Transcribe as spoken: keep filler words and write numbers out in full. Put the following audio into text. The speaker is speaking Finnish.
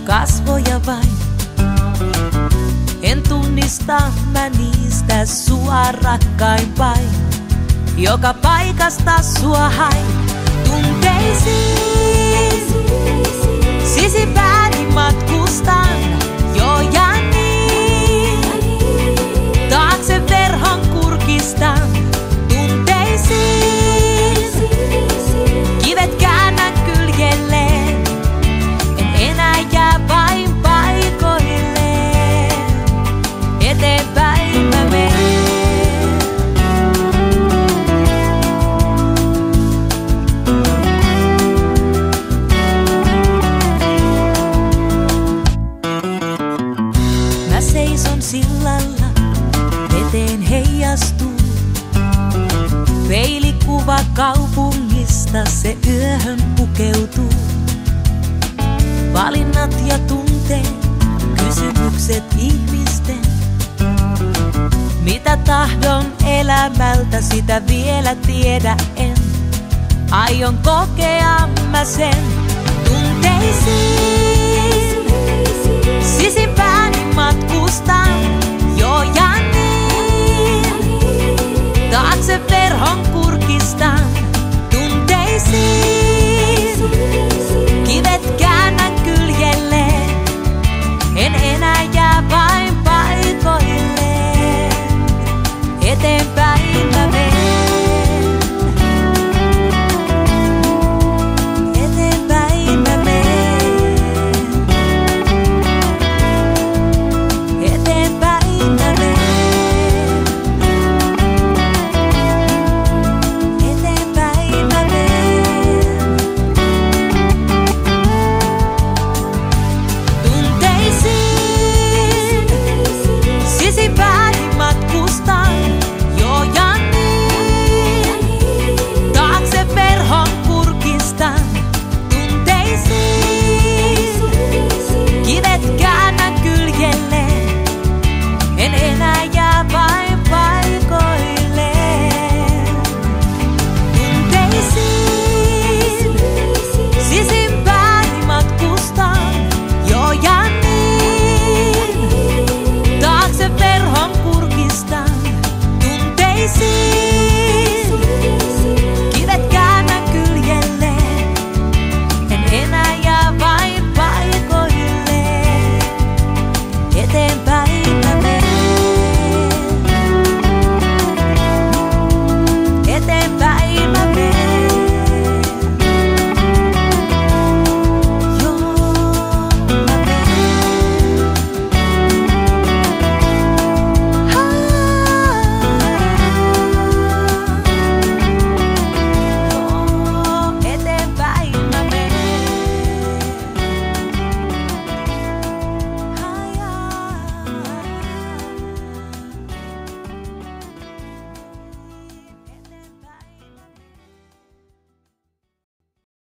kasvoja vain. En tunnista mä niistä sua rakkaimpain. Joka paikasta sua hain tunteisiin. Sisipääni matkustan jo ja niin. Taakse verhon kurkistan tunteisiin. Kivet käännän kyljelleen. En enää jää vain paikoilleen. Eteenpäin mä menen. Mä seison sillalla, veteen heijastuu. Peilikuva kaupungista se yöhön pukeutuu. Valinnat ja tunteet, kysymykset ihmisten. Mitä tahdon elämältä, sitä vielä tiedä en. Aion kokea mä sen tunteisiin.